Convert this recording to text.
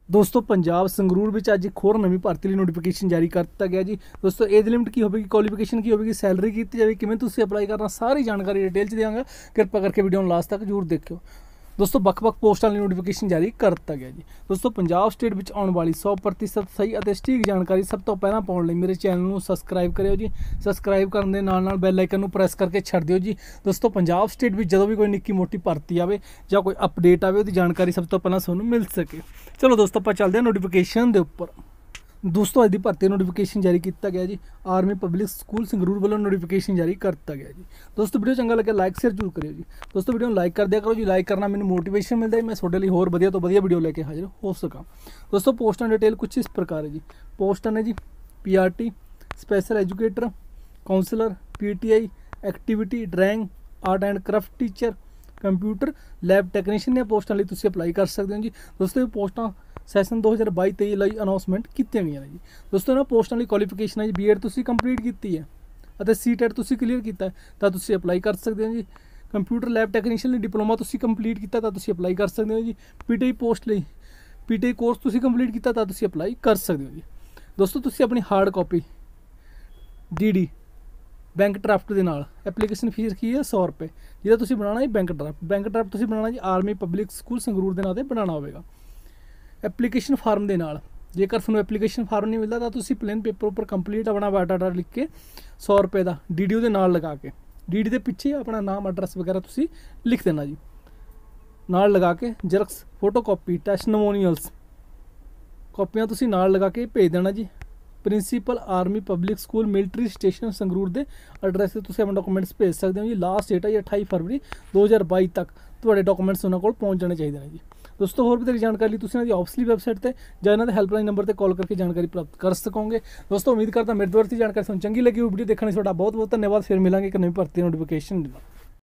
दोस्तों पंजाब संगरूर में अज एक होर नवीं भर्ती लई नोटिफिकेशन जारी कर दिता गया जी। दोस्तों एज लिमिट की होगी, क्वालिफिकेशन की होगी, सैलरी की जाएगी, किवें तुसीं अप्लाई करना, सारी जानकारी डिटेल च देंगे। कृपा करके वीडियो नूं लास्ट तक जरूर देखियो। दोस्तों ਵੱਖ-ਵੱਖ पोस्टां लई नोटिफिकेशन जारी कर दिता गया जी। दोस्तों पंजाब स्टेट विच आउण वाली 100% सही और सटीक जानकारी सब तो पहलां पाउण लई मेरे चैनल नूं सबसक्राइब करियो जी। सबसक्राइब करन दे नाल-नाल बैल आइकन नूं प्रेस करके छड्ड दिओ जी। दोस्तों पंजाब स्टेट विच जदों भी कोई निक्की मोटी भर्ती आवे जां कोई अपडेट आवे उहदी जानकारी सब तो पहलां तुहानूं मिल सके। चलो दोस्तों आपां चलदे हां नोटिफिकेशन दे उप्पर। दोस्तों अज की भर्ती नोटिफिकेशन जारी किया गया जी। आर्मी पब्लिक स्कूल संगरूर वालों नोटिफिकेशन जारी कर दिया गया जी। दोस्तों वीडियो चंगा लगे लाइक शेयर जरूर करियो जी। दोस्तों वीडियो लाइक कर दिया करो जी। लाइक करना मैंने मोटिवेशन मिलता है, मैं थोड़े लिए होर वधिया तो वधिया वीडियो लेके हाजिर हो सका। दोस्तों पोस्टां डिटेल कुछ इस प्रकार है जी। पोस्टां ने जी PRT, special educator, counsellor, PTI, activity, drawing, art and craft teacher, computer lab technician ਦੀਆਂ पोस्टां ਲਈ ਤੁਸੀਂ अप्लाई कर सकते हो जी। दोस्तों ये पोस्टां सैशन 2022-23 ਲਈ ਅਨਾਉਂਸਮੈਂਟ ਕੀਤੀਆਂ ਗਈਆਂ ਨੇ ਜੀ। ਦੋਸਤੋ ਇਹਨਾਂ ਪੋਸਟਾਂ ਲਈ ਕੁਆਲੀਫਿਕੇਸ਼ਨ ਹੈ ਜੀ B.Ed ਤੁਸੀਂ ਕੰਪਲੀਟ ਕੀਤੀ ਹੈ ਅਤੇ C.TET ਤੁਸੀਂ ਕਲੀਅਰ ਕੀਤਾ ਤਾਂ ਤੁਸੀਂ ਅਪਲਾਈ ਕਰ ਸਕਦੇ ਹੋ ਜੀ। ਕੰਪਿਊਟਰ ਲੈਬ ਟੈਕਨੀਸ਼ੀਅਨ ਲਈ ਡਿਪਲੋਮਾ ਤੁਸੀਂ ਕੰਪਲੀਟ ਕੀਤਾ ਤਾਂ ਤੁਸੀਂ ਅਪਲਾਈ ਕਰ ਸਕਦੇ ਹੋ ਜੀ। PTI ਪੋਸਟ ਲਈ PTI ਕੋਰਸ ਤੁਸੀਂ ਕੰਪਲੀਟ ਕੀਤਾ ਤਾਂ ਤੁਸੀਂ ਅਪਲਾਈ ਕਰ ਸਕਦੇ ਹੋ ਜੀ। ਦੋਸਤੋ ਤੁਸੀਂ ਆਪਣੀ hard copy DD bank draft के नाल एप्लीकेशन फीस की है 100 रुपये, जिहदा तुसीं बनाना जी बैंक ड्राफ्ट तुसीं बनाना जी आर्मी पब्लिक स्कूल संगरूर के नाम से बनाना होगा। एप्लीकेशन फार्म के नाल जेकर तुहानूं एप्लीकेशन फार्म नहीं मिलता तो तुसीं प्लेन पेपर उपर कंप्लीट अपना बायोडाटा लिख के 100 रुपये का DD दे नाल लगा के DD के पिछे अपना नाम एड्रैस वगैरह तुसीं लिख देना जी। नाल लगा के जेरक्स फोटो कॉपी टेस्टिमोनीअल्स कॉपियां तुसीं नाल लगा के भेज देना जी। Principal army public school military station Sangrur के एड्रैस से तुसीं अपने डॉक्यूमेंट्स भेज सकते हो जी। लास्ट डेट है जी 28 फरवरी 2022 तक तुहाडे डॉक्यूमेंट्स उन्हां कोल पहुँच जाने चाहिए जी। दोस्तों होर भी जानकारी लिए तुसीं इन्हां दी ऑफिशियल वैबसाइट पर जां इन्हां दे हैल्पलाइन नंबर पर कॉल करके जानकारी प्राप्त कर सकोगे। दोस्तों उम्मीद करता मेरे द्वारा जानकारी तुहानूं चंगी लगी। वीडियो देखने तुहाडा बहुत बहुत धन्यवाद। फिर मिलांगे एक नई भर्ती नोटिफिकेशन।